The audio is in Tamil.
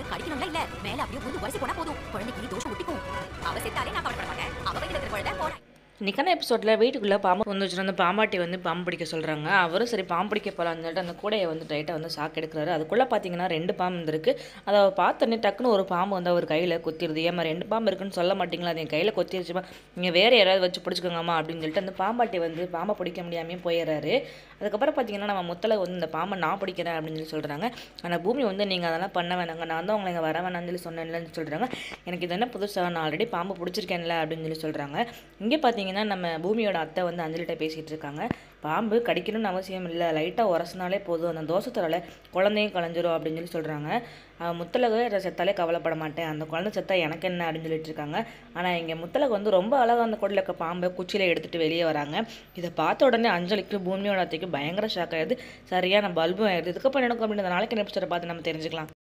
கடிக்கணும்ல இல்ல மேல அப்படியே ஊந்து உரசி போனா போதும் குழந்தைக்கு தோஷம் ஒட்டிக்கும். அவ செத்தாலே நான் கவலைப்பட மாட்டேன். அவ வயித்துல இருக்கிற குழந்தை போறேன். இன்னைக்கான எபிசோட்ல வீட்டுக்குள்ளே பாம்பு வந்து வச்சுட்டு அந்த பாம்பாட்டி வந்து பாம்பு பிடிக்க சொல்கிறாங்க. அவரும் சரி பாம்பு பிடிக்க போகலான்னு சொல்லிட்டு அந்த கூடையை வந்து டைட்டாக வந்து சாக்கு எடுக்கிறாரு. அதுக்குள்ளே பார்த்தீங்கன்னா 2 பாம்பு இருந்திருக்கு. அதை அவர் பார்த்தோன்னே டக்குன்னு ஒரு பாம்பு வந்து அவர் கையில் கொத்திடுது. ஏமா 2 பாம்பு இருக்குன்னு சொல்ல மாட்டிங்களா, அது என் கையில் கொத்திருச்சுமா, நீங்கள் வேறு யாராவது வச்சு பிடிச்சிக்கோங்கம்மா அப்படின்னு சொல்லிட்டு அந்த பாம்பாட்டி வந்து பாம்பை பிடிக்க முடியாமே போயிடுறாரு. அதுக்கப்புறம் பார்த்தீங்கன்னா நம்ம முத்தலை வந்து இந்த பாம்பை நான் பிடிக்கிறேன் அப்படின்னு சொல்லி சொல்கிறாங்க. ஆனால் பூமி வந்து நீங்கள் அதெல்லாம் பண்ண வேணாங்க, நான் வந்து உங்களை இங்கே வர வேணாம்னு சொல்லி சொன்னேன்லன்னு சொல்கிறாங்க. எனக்கு இது என்ன புதுசாக, நான் ஆல்ரெடி பாம்பு பிடிச்சிருக்கேன்ல அப்படின்னு சொல்லி சொல்கிறாங்க. இங்கே பார்த்தீங்கன்னா நம்ம பூமியோட அத்தை வந்து அஞ்சலிட்ட பேசிகிட்டு இருக்காங்க. பாம்பு கடிக்கணும்னு அவசியம் இல்லை, லைட்டாக உரசினாலே போதும், அந்த தோசத்தரால் குழந்தையும் கலைஞ்சிரும் அப்படின்னு சொல்லி சொல்கிறாங்க. முத்தலகு செத்தாலே கவலைப்பட மாட்டேன், அந்த குழந்தை செத்தா எனக்கு என்ன அப்படின்னு சொல்லிட்டு இருக்காங்க. ஆனால் இங்கே முத்தலகு வந்து ரொம்ப அழகாக அந்த கொடியில் இருக்க பாம்பை குச்சியில் எடுத்துகிட்டு வெளியே வராங்க. இதை பார்த்த உடனே அஞ்சலிக்கு பூமியோட அத்தைக்கு பயங்கர ஷாக் ஆயிடுது. சரியான பல்பும் ஆயிடுது. இதுக்கப்புறம் எனக்கு அப்படின்ற நாளைக்கு எபிசோட பார்த்து நம்ம தெரிஞ்சுக்கலாம்.